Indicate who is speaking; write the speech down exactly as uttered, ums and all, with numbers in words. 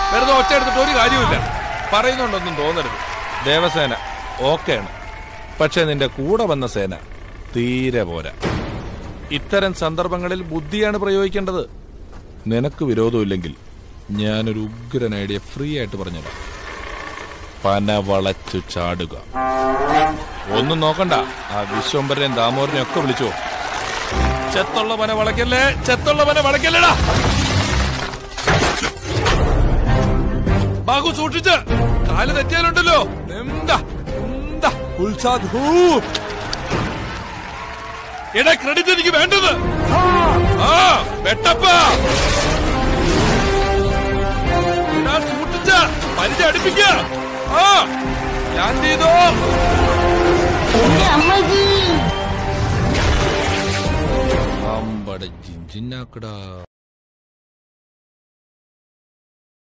Speaker 1: വെറുതെ ഒച്ച എടുത്തിട്ട് ഒരു കാര്യമില്ല. പറയുന്നുണ്ടൊന്നും തോന്നരുത്. ദേവസേന ഓക്കെയാണ്, പക്ഷെ നിന്റെ കൂടെ വന്ന സേന തീരെ പോരാ. ഇത്തരം സന്ദർഭങ്ങളിൽ ബുദ്ധിയാണ് പ്രയോഗിക്കേണ്ടത്. നിനക്ക് വിരോധമില്ലെങ്കിൽ ഞാനൊരു ഉഗ്രൻ ഐഡിയ ഫ്രീ ആയിട്ട് പറഞ്ഞുതരാം. പന വളച്ചു ചാടുക. ഒന്നും നോക്കണ്ട, ആ വിശ്വംബരനെയും ദാമോദരനെയും ഒക്കെ വിളിച്ചോ. ചെത്തുള്ള പന വളയ്ക്കല്ലേ, ചെത്തുള്ള പന വളയ്ക്കല്ലേടാ. ബാഹു സൂക്ഷിച്ച്, കാല് തെറ്റിയാലുണ്ടല്ലോ. എന്താ എന്താ എടാ, ക്രെഡിറ്റ് എനിക്ക് വേണ്ടത്. ആ വെട്ടപ്പ സൂക്ഷിച്ച പരിധി അടുപ്പിക്ക. ആ ഞാൻ ചെയ്തോ. അമ്പട ജിഞ്ചിനാക്കടാ.